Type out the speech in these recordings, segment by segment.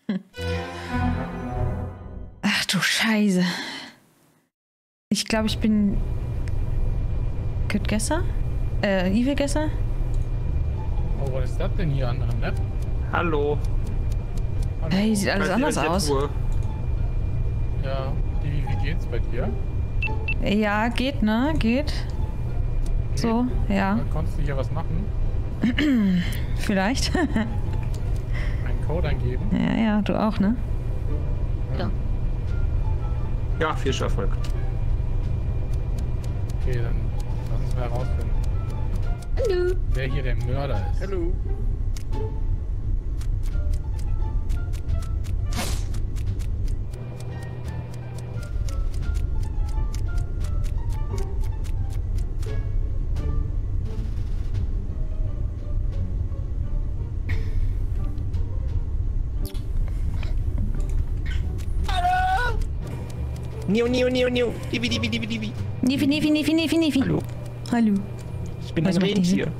Ach du Scheiße. Ich glaube, ich bin... Kid Gesser? Evil Gesser? Oh, was ist das denn hier, andere Map? Hallo. Hallo. Hey, sieht alles anders aus. Ja, wie geht's bei dir? Ja, geht, ne? Geht. So, ja. Konntest du hier was machen? Vielleicht. Einen Code eingeben? Ja, du auch, ne? Ja. Ja, viel Erfolg. Okay, dann lass uns mal herausfinden. Hallo. Wer hier der Mörder ist. Hallo. Niu. Divi. Nifi. Hallo. Hallo. Ich bin Was ein macht die Rentier.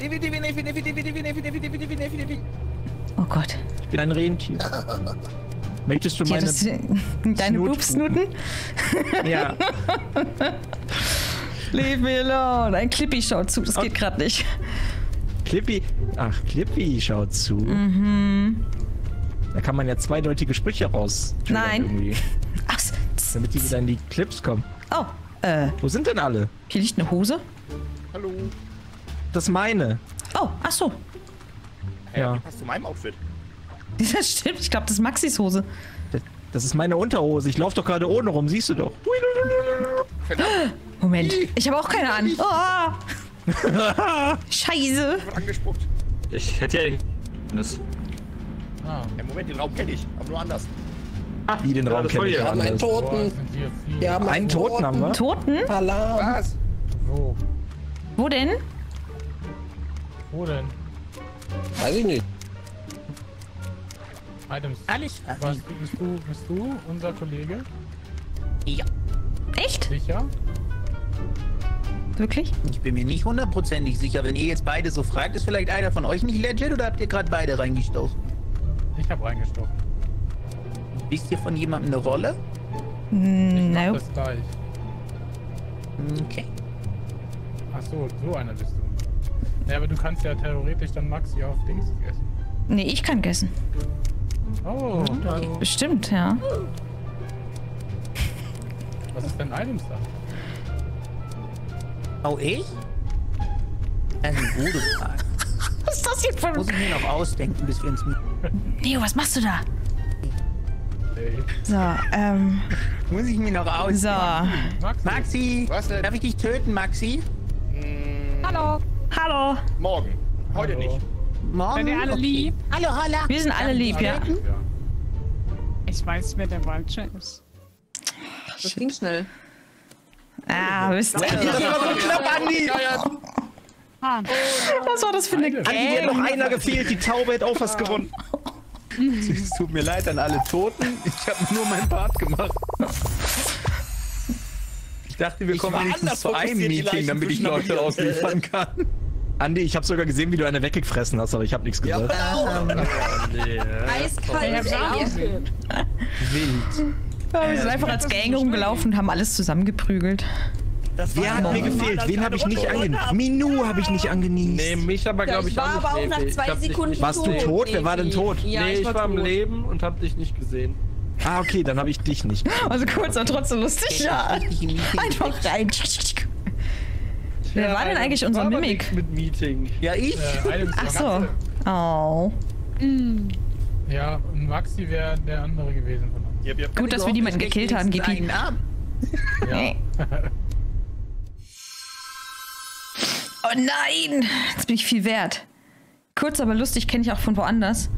Oh Gott. Ich bin ein Rentier. Möchtest du Ja, meine... das, deine Snut- Boobsnuten? Ja. Leave me alone. Ein Clippy schaut zu, das geht gerade nicht. Clippy. Ach, Clippy schaut zu. Mhm. Da kann man ja zweideutige Sprüche raus. Nein. Irgendwie, Ach, damit die wieder in die Clips kommen. oh, Wo sind denn alle? hier liegt eine Hose. Hallo. Das ist meine. Oh, ach so. Ja. Passt zu meinem Outfit. Das stimmt, ich glaube, das ist Maxis Hose. Das ist meine Unterhose. Ich laufe doch gerade ohne rum, siehst du doch. Moment, ich habe auch keine an. Oh. Scheiße. Wird angespuckt. Ich hätte ja... Das... Ah, Ja, Moment, den Raum kenne ich, aber nur anders. Wie den Raum kenne ich Wir haben einen anders. boah, Toten. sind hier viele. Wir haben Einen Toten haben wir? Toten? Alarm. Was? Wo? Wo denn? Wo denn? Weiß ich nicht. Items. Alles. Bist du unser Kollege? Ja. Echt? Sicher? Wirklich? Ich bin mir nicht hundertprozentig sicher. Wenn ihr jetzt beide so fragt, ist vielleicht einer von euch nicht legit oder habt ihr gerade beide reingestoßen? Ich habe reingestochen. Wisst ihr von jemandem eine Rolle? No. Das gleich. Okay. Ach so einer bist du. Ja, aber du kannst ja theoretisch dann Maxi auf Dings essen. Nee, ich kann gessen. Oh, hallo. Bestimmt, ja. Was ist denn Items da? Oh, ich? Das ist eine gute Frage. Was ist das hier für Muss ich mir noch ausdenken, bis wir ins... Neo, was machst du da? Hey. So, Muss ich mir noch ausdenken. so. Maxi. Maxi, Was denn? darf ich dich töten, Maxi? Hallo. Hallo. Morgen. Heute Hallo. nicht. Morgen? Seid ihr alle Okay. lieb? Hallo, holla. Wir sind alle lieb, ja. Ja. Ich weiß, wer der Vulture ist. Das ging schnell. Ah, wisst ihr. Knapp, Andi! Ah, Was war das für eine Andi, dir hat noch einer gefehlt. Die Taube hätte auch was gewonnen. Es tut mir leid an alle Toten. Ich habe nur meinen Part gemacht. Ich dachte, wir kommen war wenigstens anders zu einem fokussiert, die Meeting, Leichen damit ich zwischen Leute mir. ausliefern kann. Andi, ich habe sogar gesehen, wie du eine weggefressen hast, aber ich habe nichts gesagt. Eiskalt. ich hab's auch gesehen. Wild. Ja, wir sind einfach als Gang rumgelaufen und haben alles zusammengeprügelt. Wer hat mir gefehlt? Wen habe ich nicht angenießt? Minu habe ich nicht angenießt. Nee, mich aber Ja, glaube ich ich war auch nicht. aber auch nach Nevi. 2 Ich hab dich Sekunden nicht- Warst du tot? Wer war denn tot? Ja, Nee, ich war am tot. Leben und hab dich nicht gesehen. Ah, okay, dann habe ich dich nicht. Also kurz, aber trotzdem lustig. Ja. Richtig im Meeting. Einfach rein. Wer war denn eigentlich unser War aber Mimik? nix mit Meeting. Ja, ich? Items Ach so. Oh. Ja, und Maxi wäre der andere gewesen von uns. Yep. Gut, dass wir niemanden gekillt haben, Gipi. Einen Arm. Ja. Oh nein! Jetzt bin ich viel wert. Kurz, aber lustig kenne ich auch von woanders.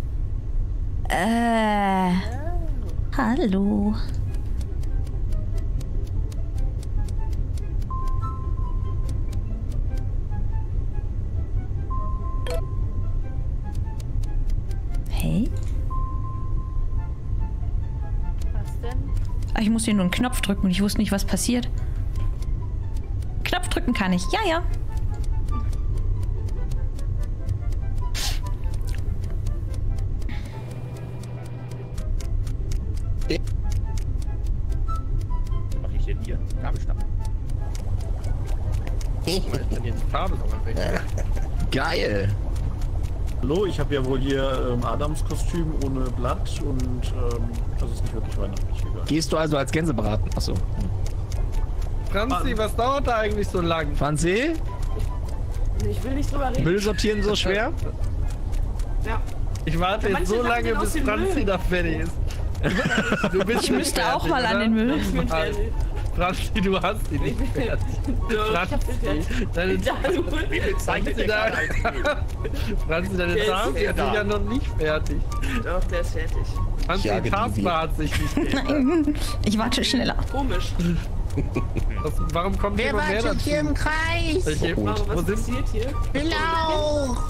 Hallo. Hey? Was denn? Ah, ich muss hier nur einen Knopf drücken und ich wusste nicht, was passiert. Knopf drücken kann ich. Ja, ja. Was mache ich denn hier? Gabelstab. Was ist denn jetzt die Farbe nochmal weg? Geil. Hallo, ich habe ja wohl hier Adams-Kostüm ohne Blatt und das ist nicht wirklich weihnachtlich egal. Gehst du also als Gänsebraten? Achso. Franzi, was dauert da eigentlich so lang? Franzi? Ich will nicht drüber reden. Müll sortieren so schwer? Ja. Ich warte jetzt Manche so Sachen lange, gehen aus bis dem Franzi Müll. da fertig ist. Du bist Ich müsste nicht auch mal fertig, an den Müll. Ich bin oder? fertig. Franzi, du hast ihn nicht fertig. Franzi, deine Wie viel zeichnet der gerade als Spiel? Franzi, deine Der ist Zahlen ja da. sind ja noch nicht fertig. Doch, der ist fertig. Franzi, jage die die Taskbar hat sich nicht geändert. Nein, ich warte schneller. Komisch. Warum kommt Wer immer mehr wartet dazu? hier im Kreis? Warum, Wo was sind passiert hier? Will auch.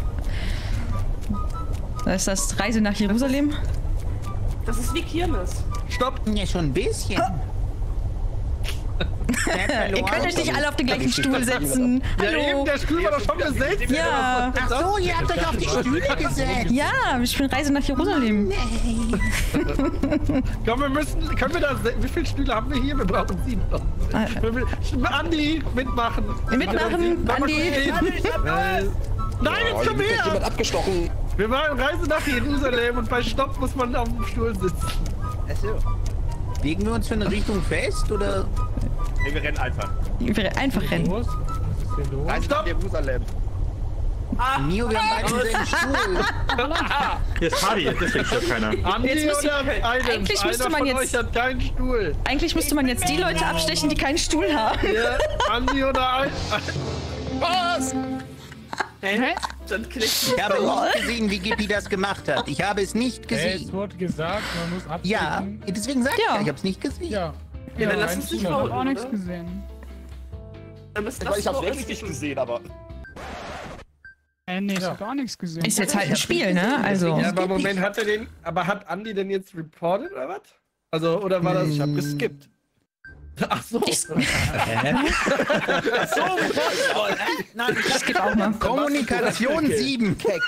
Da ist das Reise nach Jerusalem. Das ist wie Kirmes. Stopp! Ja, schon ein bisschen. Ihr könnt euch nicht alle auf den gleichen Stuhl setzen. Ja, eben, Hallo. der Stuhl war doch schon besetzt. Ja. Ach so, ihr habt euch auf die Stühle gesetzt. Ja, ich bin Reise nach Jerusalem. Komm, können wir da, wie viele Stühle haben wir hier? Wir brauchen 7 noch. Andi, mitmachen. Mitmachen, Mach mal Andi. kurz hin. Nein, jetzt komm her! Jemand abgestochen. Wir machen Reise nach Jerusalem und bei Stopp muss man auf dem Stuhl sitzen. Achso. Legen wir uns für eine Richtung fest, oder? Nee, wir rennen einfach. Ich will einfach rennen. Los? Was ist hier los? Reise nach Jerusalem. Nio, wir haben beide denselben Stuhl. Jetzt Party, jetzt fängt ja keiner. Andi Jetzt müsste- oder Aiden? eigentlich müsste Einer man von jetzt- euch hat keinen Stuhl. Eigentlich müsste man jetzt die Leute abstechen, die keinen Stuhl haben. Ja, Andi oder Aiden? Was? Hä? Dann klickt Ich habe nicht gesehen, wie Gippi das gemacht hat. Ich habe es nicht Es gesehen. wurde gesagt, man muss Ja, abstechen. deswegen sag ich Ja. ja, ich habe es nicht gesehen. Ja. Ja, dann lass ein uns nicht Stuhl. Ich hab voten, auch nichts oder? gesehen. Dann müsst Ich hab's wirklich nicht gesehen, aber... Nee, ich Ja. hab auch nichts gesehen. Ist jetzt halt ein Spiel, ne? Also. Ja, aber Moment, hat er den. Aber hat Andi denn jetzt reported oder was? Also, oder war das. Ich hab geskippt. Ach so. Das geht auch mal. Kommunikation 7, Keck.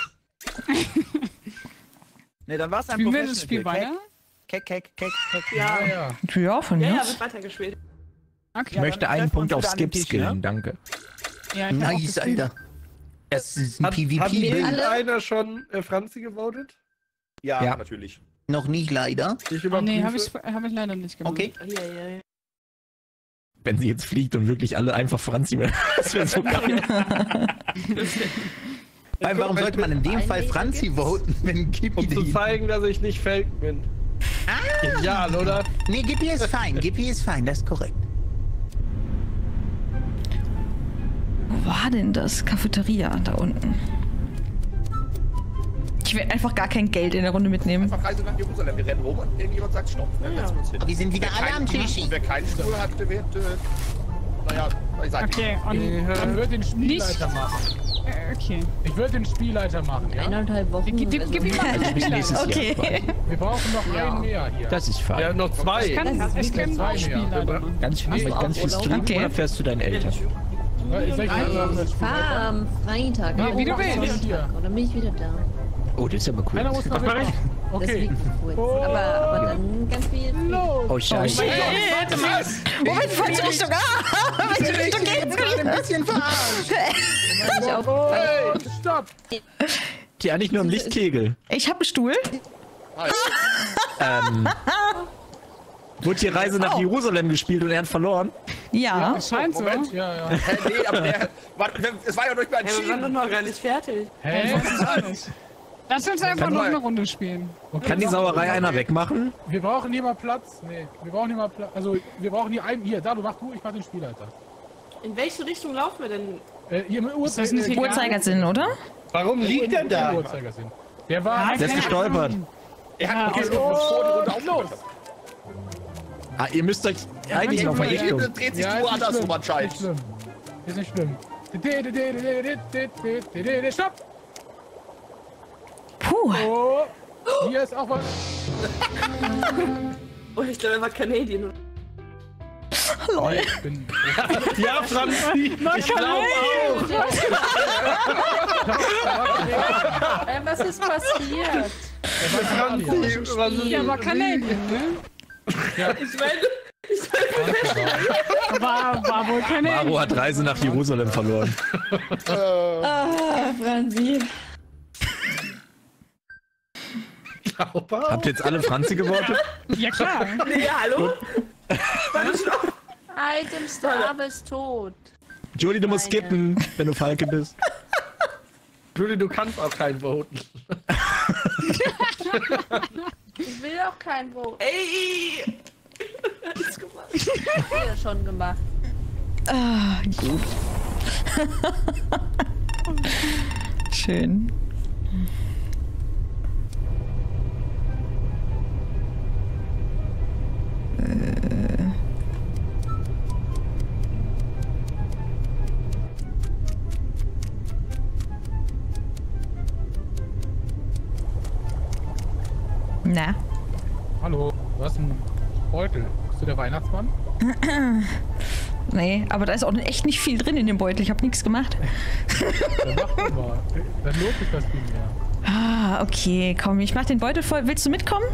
Ne, dann war's ein Spielen wir das Spiel weiter? Keck. Ja, Ja, ja. Ja, von ja, mir ja, aus. wird weitergespielt. Okay. Ich möchte einen Punkt auf Skip skillen, danke. Ja, ich hab auch Nice, gespielt. Alter. Das ist ein Hat PvP-Bild. irgendeiner schon Franzi gewotet? Ja, Ja. natürlich. Noch nicht, leider. Ich Oh, überprüfe. nee, hab ich leider nicht gemacht. Okay. Ja. Wenn sie jetzt fliegt und wirklich alle einfach Franzi mehr. Das wäre so geil. Weil warum sollte man in dem Fall Franzi voten, wenn Gippi Um zu die... zeigen, dass ich nicht fake bin. Genial, oder? Nee, Gippi ist fein. Gippi ist fein, das ist korrekt. Wo war denn das? Cafeteria da unten. Ich werde einfach gar kein Geld in der Runde mitnehmen. Einfach Reise nach Jerusalem. Wir rennen rum und irgendjemand sagt Stopp. Dann setzen wir uns hin. Die sind wieder Wer alle am keinen- Tisch. Wer keinen Stuhl hat, der wird... naja, ich sag nicht. Okay, und. Ich würde den Spielleiter Nicht- machen. Okay. Ich würde den Spielleiter machen, ja? 1,5 Wochen. Gib ihm mal Also bis nächstes Jahr. Okay. Wir brauchen noch einen mehr hier. Das ist Ja, fein. noch zwei. Ich können zwei auch mehr. Spielleiter machen. Ganz viel, mit ganz viel Stream Okay. oder fährst du deinen Eltern? Ich fahre am Freitag. Ja, wie du willst. Und dann bin ich wieder da. Oh, das ist aber cool. Einer muss noch weg. Okay. Deswegen kurz. Aber dann ganz viel. Oh, scheiße. Moment, falsche Richtung. Welche Richtung geht's? Gerade ein bisschen verarscht. Hey, stopp! Die eigentlich nur im Lichtkegel. Ich habe einen Stuhl. Wurde hier Reise nach Jerusalem gespielt und er hat verloren? Ja. Scheint so. Moment. Ja, ja. Hä, nee, aber der... Es war ja durch mein Wir waren doch Schienen. noch gar nicht fertig. Hä? Lass uns einfach noch eine Runde spielen. Okay. Kann die Sauerei einer wegmachen? Wir brauchen hier mal Platz. Nee, wir brauchen hier mal Platz. Also, wir brauchen hier einen. Hier, da, ich mach den Spielleiter. In welche Richtung laufen wir denn? Hier im Ist das nicht egal? Uhrzeigersinn, oder? Warum liegt denn da? Uhrzeigersinn. Der war. Der ist gestolpert. Er hat Okay, bevor die Runde aufgehört hat. Ah, ihr müsst euch eigentlich noch mal Richtung. Hier dreht sich Ja, du ist nicht andersrum schlimm. anscheinend. Ist nicht schlimm. Stopp! Puh. Oh, hier ist auch was. Oh, ich glaube, er war Canadian. Lol. Ich bin. Ja, Franzi, ich glaube auch. Was ist passiert? Franzi, Ja, aber Canadian, ne? Ich meine, War wohl keine. Maro hat Reise nach Jerusalem verloren. Franzi. Habt ihr jetzt alle Franzi gewortet? Ja, klar. Nee, hallo? Item Star ist tot. Julie, du musst skippen, wenn du Falke bist. Julie, du kannst auch keinen voten. Ich will auch kein Vote. Ey! Ich hab ja schon gemacht. Ah, gut. Schön. Na? Hallo, du hast einen Beutel. Bist du der Weihnachtsmann? Nee, aber da ist auch echt nicht viel drin in dem Beutel. Ich habe nichts gemacht. Dann mach du mal. Dann lohnt sich das viel mehr. Ah, okay. Komm, ich mach den Beutel voll. Willst du mitkommen?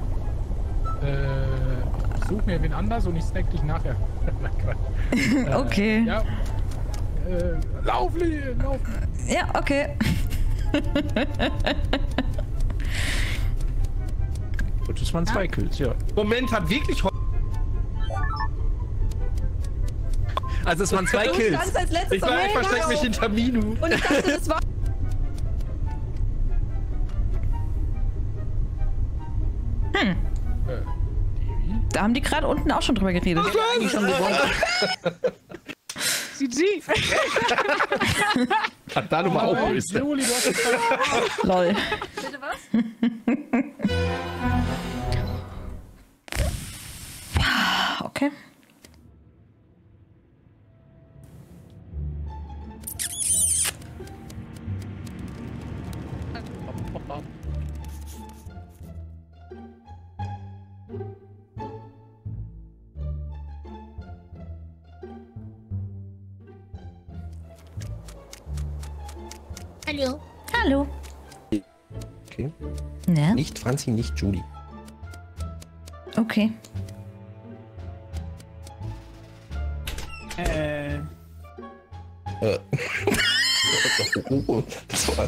Ich such mir wen anders und ich snack dich nachher. Nein, Quatsch. Okay. Ja. Lauf, Lee, lauf. Ja, okay. Gut, das waren 2 Kills, ja. Moment, hat wirklich... Also es waren 2 Du Kills. standst als letztes Ich versteck mich hinter Minu. Und ich dachte, das war... Da haben die gerade unten auch schon drüber geredet. Eigentlich schon gewonnen. Sie. Hat da nochmal aufgelöst. Julie, du hast jetzt Lol. Bitte was? Okay. Hallo. Hallo. Okay. Ne? Nicht Franzi, nicht Julie. Okay. Oh, das war...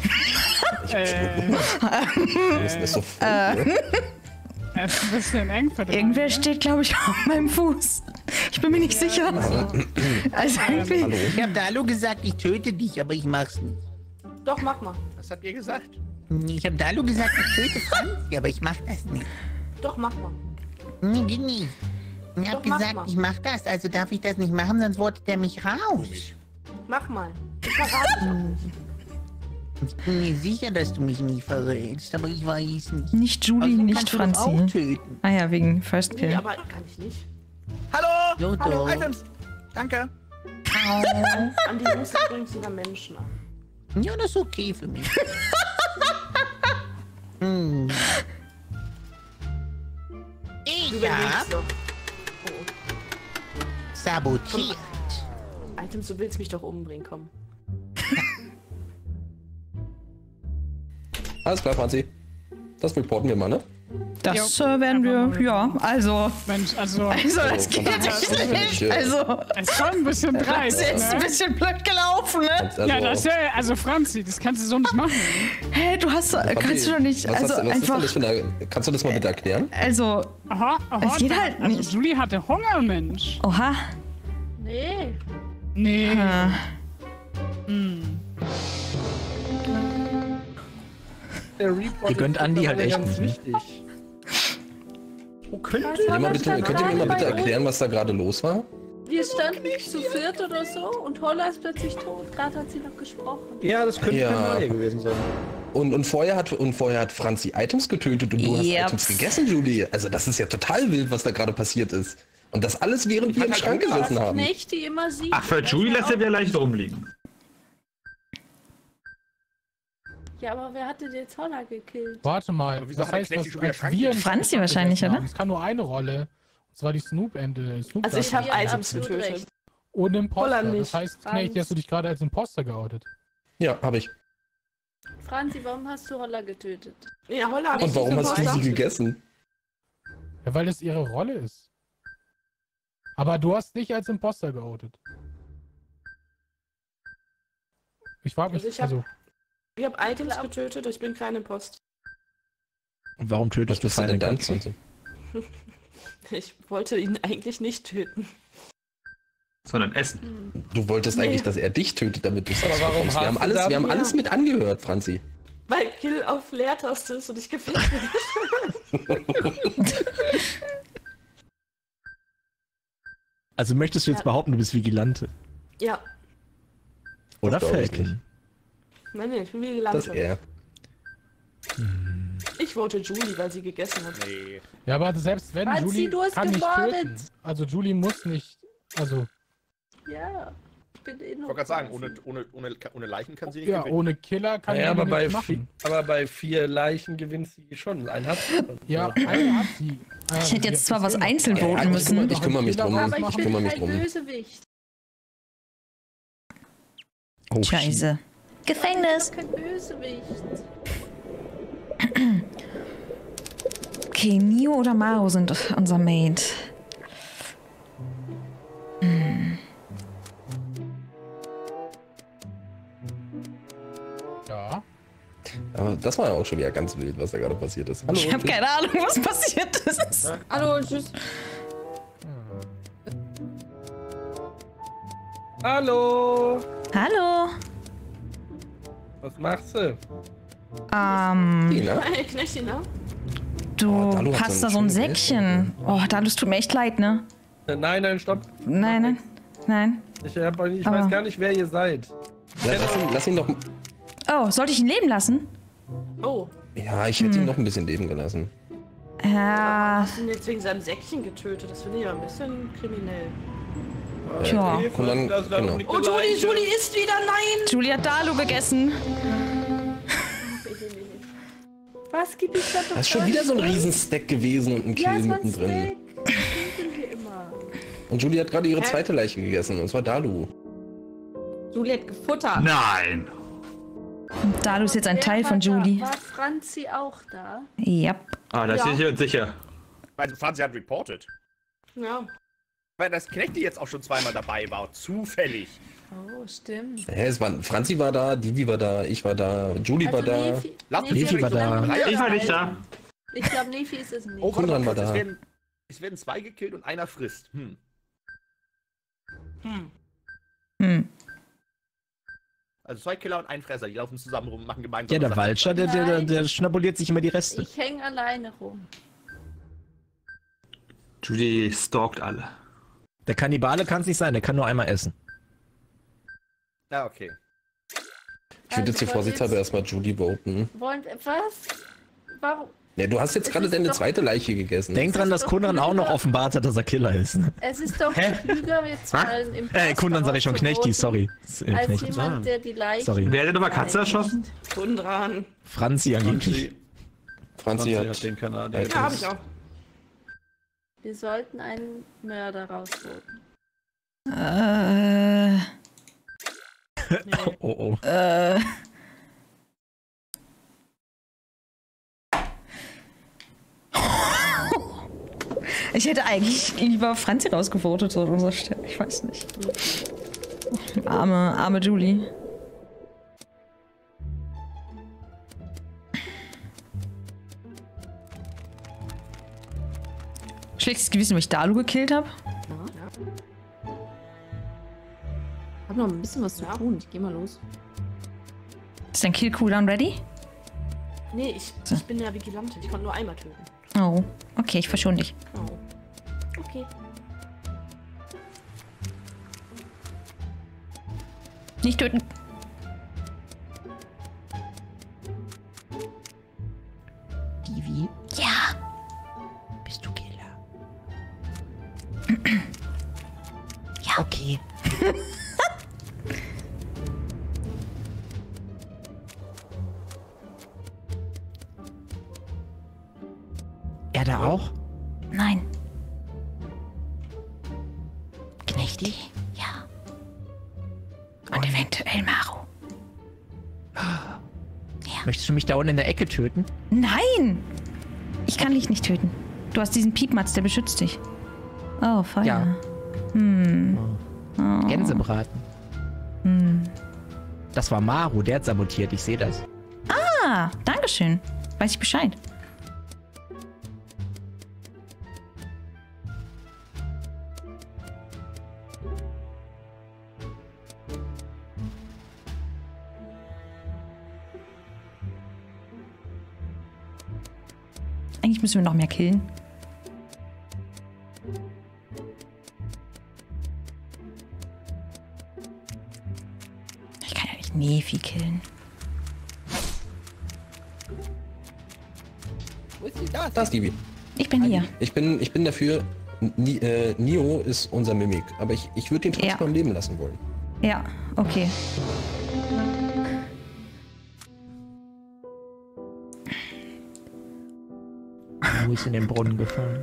Das ist so früh, ne? Es ist ein bisschen eng für den. Irgendwer steht, glaube ich, auf meinem Fuß. Ich bin mir nicht sicher. Also irgendwie. Hallo. Ich hab da Hallo gesagt, ich töte dich, aber ich mach's nicht. Doch, mach mal. Was habt ihr gesagt? Ich hab da Hallo gesagt, ich töte Franzi, aber ich mach das nicht. Doch, mach mal. Nee, geht nicht. Ich hab Doch, mach gesagt, mal. ich mach das, also darf ich das nicht machen, sonst votet der mich raus. Mach mal. Ich verrate dich auch nicht. Ich bin mir sicher, dass du mich nie verrätst, aber ich weiß nicht. Nicht Julie, Außerdem nicht kannst du doch auch Franzi. töten. Ah ja, wegen First Nee, Kill. aber kann ich nicht. Hallo! Jodo. Hallo, Items! Danke! An die Muster bringst du da Menschen an. Ja, das ist okay für mich. hm. Ich Du hab überlegst doch. sabotiert. Items, du willst mich doch umbringen, komm. Alles klar, Franzi. Das reporten wir mal, ne? Das werden wir, ja, also. Mensch, also. Also, das geht nicht. Also, Es ist schon ein bisschen das dreist. ist jetzt ein Ne? bisschen blöd gelaufen, ne? Also, Ja, das ist ja. Also, Franzi, das kannst du so nicht machen. Hä, du hast, kannst du doch nicht, was also was ist einfach, denn das für eine, kannst du das mal bitte erklären? also, Aha. Es geht halt also, nicht. Julie hatte Hunger, Mensch. oha. Nee. Nee. Ah. Der Report Ihr gönnt ist Andi halt mittlerweile echt ganz nicht, wichtig. Könnt ihr mir mal bitte erklären, was da gerade los war? Wir standen zu viert oder so und Holla ist plötzlich tot. Gerade hat sie noch gesprochen. Ja, das könnte Ja. eine Reihe gewesen sein. Und vorher hat Franzi Items getötet und du hast Yep. Items gegessen, Julie. Also das ist ja total wild, was da gerade passiert ist. Und das alles, während wir im Schrank gesessen haben. Nicht, die immer sieht. Ach, für Julie lässt er wieder leicht rumliegen. Ja, aber wer hatte jetzt Holla gekillt? Warte mal, wieso das hat der heißt, Knecht dass die schon wieder als Schrank wir im Franzi Schrank wahrscheinlich, gesessen oder? haben, Es kann nur eine Rolle. Und zwar die Snoop-Ende. Also ich habe Ja, Items absolut getötet. recht. Ohne Imposter. Holland Das nicht. heißt, Knecht, hast du dich gerade als Imposter geoutet. Ja, habe ich. Franzi, warum hast du Holla getötet? Ja, Holla hab Und ich warum nicht hast du Imposter. sie gegessen? Ja, weil das ihre Rolle ist. Aber du hast dich als Imposter geoutet. Ich frage mich, Also ich hab Items getötet, ich bin kein Imposter. Und warum tötest du Feinde ganz? Ich wollte ihn eigentlich nicht töten. Sondern essen. Du wolltest eigentlich, dass er dich tötet, damit du es Aber warum wir haben alles, wir haben alles mit angehört, Franzi. Weil Kill auf Leertaste ist und ich gefällt bin. Also möchtest du jetzt behaupten, du bist Vigilante? Ja. Oder Das glaub ich Falcon? Nein, ich bin Vigilante. Das er. Ich vote Julie, weil sie gegessen hat. Nee. Ja, aber selbst wenn Franzi, Julie du hast kann nicht gemordet. töten. Also Julie muss nicht. Also Ja, ich bin Ich wollte gerade sagen, ohne Leichen kann sie nicht ja, gewinnen. ohne Killer kann Naja, Julie aber nichts machen. aber bei 4 Leichen gewinnt sie schon. Einen hat sie schon. Ja, eine hat sie. Ich hätte jetzt zwar was einzeln Ja, voten müssen. ich kümmere mich drum. aber Ich ich bin kümmere mich kein drum. Bösewicht. Oh, shit. Scheiße. Gefängnis. Ich bin kein Bösewicht. Okay, Mio oder Maro sind unser Mate. Ja. Aber das war ja auch schon wieder ganz wild, was da gerade passiert ist. Hallo. Ich habe keine Ahnung, was passiert ist. Hallo, tschüss. Hallo! Hallo. Was machst du? Tina? Hey, Knechti, ne? Du Oh, Dalu hat hast so da so ein ein schönes Säckchen. Oh, Dalu, es tut mir echt leid, ne? Nein, stopp. Nein. Ich Aber- weiß gar nicht, wer ihr seid. Ja, lass ihn doch. Oh, sollte ich ihn leben lassen? Oh, Ja, ich hätte ihn noch ein bisschen leben gelassen. Ja, hast du ihn jetzt wegen seinem Säckchen getötet? Das finde ich ja ein bisschen kriminell. tja. Hilfe, Und dann- da ist genau. liegt Oh, eine Julie, Leiche. Julie isst wieder, nein! Julie hat Dalu gegessen. Was gibt es da doch? Das ist schon wieder so ein Riesenstack gewesen und ein Ja, Kill es war ein mittendrin. Steak. Das tun wir immer. Und Julie hat gerade ihre zweite Leiche gegessen, und zwar Dalu. Julie hat gefuttert. Nein. Dalu ist jetzt ein Wer Teil war von da? Julie. War Franzi auch da? Ja. Ah, das ist hier sicher. Also Franzi hat reported. Ja. Weil das Knechti jetzt auch schon zweimal dabei war. Zufällig. Oh, stimmt. Franzi war da, Divi war da, ich war da, Julie war da. Nefi war da. Ich war nicht da. Ich glaube, Nefi ist es nicht. Oh, warte Kundran mal war kurz, da. es werden 2 gekillt und einer frisst. Also 2 Killer und ein Fresser, die laufen zusammen rum, machen gemeinsam. Ja, der Sachen. Walcher, der schnabuliert sich immer die Reste. Ich hänge alleine rum. Julie stalkt alle. Der Kannibale kann es nicht sein, der kann nur einmal essen. Ja, okay. Ich würde jetzt hier vorsichtshalber erstmal Julie voten. Wollen wir was? Warum? Ja, du hast jetzt Es gerade ist deine doch- zweite Leiche gegessen. Denk dran, dass doch Kundran auch noch klüger. offenbart hat, dass er Killer ist. Es ist doch klüger, jetzt mal einen Imposter Kundran sag ich schon, Knechti, sorry. Als Knechti. jemand, der die Leichen... Sorry. Wer hat denn nochmal Katze erschossen? Kundran. Franzi angeblich. Franzi hat den Kanal. Ja, Ja, hab ich auch. Wir sollten einen Mörder rausholen. Oh. Ich hätte eigentlich lieber Franzi rausgevotet an unserer Stelle. Ich weiß nicht. Arme Julie. Schlechtes Gewissen, weil ich Dalu gekillt habe. Ich hab noch ein bisschen was zu tun. Ich geh mal los. Ist dein Kill-Cooldown ready? Nee, ich bin ja Vigilante. Ich konnte nur einmal töten. Oh, okay, ich verschone dich. Oh. Okay. Nicht töten. Divi, Ja. bist du Killer? Ja. Okay. Er da auch? Nein. Knechti? Ja. Und eventuell Maro. Möchtest du mich da unten in der Ecke töten? Nein! Ich kann dich nicht töten. Du hast diesen Piepmatz, der beschützt dich. Oh, Feuer. Ja. Gänsebraten. Das war Maru, der hat sabotiert, ich sehe das. Ah, dankeschön. Weiß ich Bescheid. Eigentlich müssen wir noch mehr killen. Ich kann ja nicht Nefi killen. Wo ist die da? Da ist Divi. Ich bin hier. Ich bin dafür, Nio ist unser Mimik, aber ich würde ihn trotzdem am Leben lassen wollen. Ja, okay. Wo ist in den Brunnen gefallen?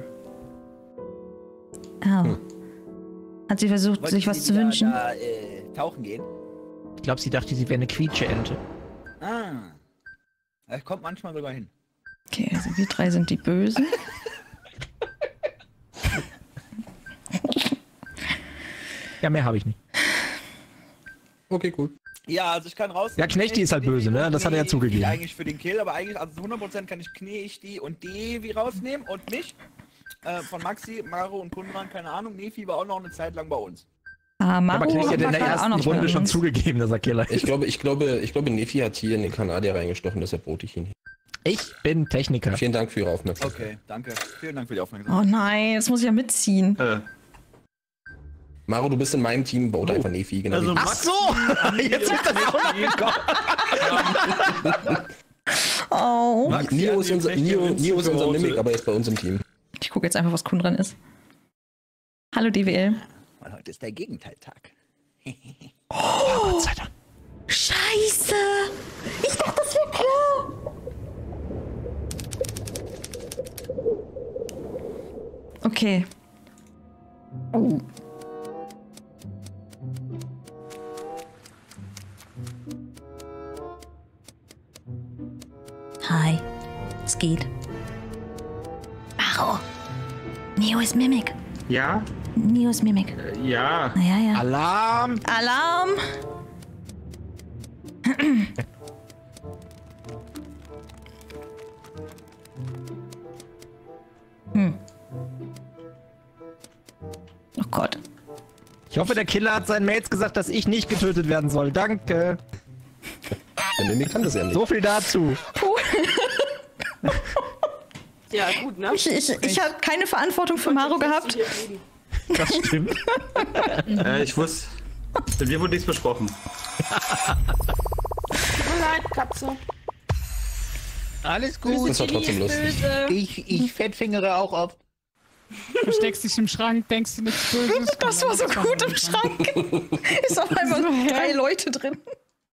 Oh. Hat sie versucht, Wollte sich was sie zu wieder wünschen? Da, tauchen gehen? Ich glaube, sie dachte, sie wäre eine Quietsche-Ente. Ah. Das kommt manchmal sogar hin. Okay, also wir drei sind die Bösen. Ja, mehr habe ich nicht. Okay, cool. Ja, also ich kann raus. Ja, Knechti ist halt böse, ne? Das hat er ja zugegeben. Eigentlich für den Kill, aber eigentlich, also zu 100% kann ich Knechti und Devi rausnehmen und mich. Von Maxi, Maro und Kundran, keine Ahnung. Nefi war auch noch eine Zeit lang bei uns. Ah, Maro Aber Knechti hat in der war auch ersten noch Runde bei schon uns. zugegeben, dass er Killer ist. Ich glaube, Nefi hat hier in den Kanadier reingestochen, deshalb bote ich ihn. Ich bin Techniker. Vielen Dank für Ihre Aufmerksamkeit. Okay, danke. Vielen Dank für die Aufmerksamkeit. Oh nein, jetzt muss ich ja mitziehen. Maro, du bist in meinem Team, baut einfach Nefi. Genau Also wie- Ach so! Jetzt ist das auch noch gekommen. Oh. Nio ist unser Mimik, aber er ist bei uns im Team. Ich gucke jetzt einfach, was Kundran ist. Hallo DWL. Weil heute ist der Gegenteiltag. Oh, Gott sei Dank. Scheiße! Ich dachte, das wäre klar! Okay. Oh. Hi. Es geht. Maro. Neo ist Mimik. Ja? Neo ist Mimik. Ja. Ja, ja. Alarm! Alarm! Oh Gott. Ich hoffe, der Killer hat seinen Mates gesagt, dass ich nicht getötet werden soll. Danke. Der Mimik kann das ja nicht. So viel dazu. Puh. Ja, gut, ne? Ich habe keine Verantwortung für Maro gehabt. Das stimmt. Ich wusste. Mit mir wurde nichts besprochen. Tut mir leid, Katze. Alles gut. Das war trotzdem lustig. Ich fettfingere auch auf. Versteckst dich im Schrank, denkst du nichts Böses. Das war so gut im Schrank. Ist auf einmal 3 Leute drin.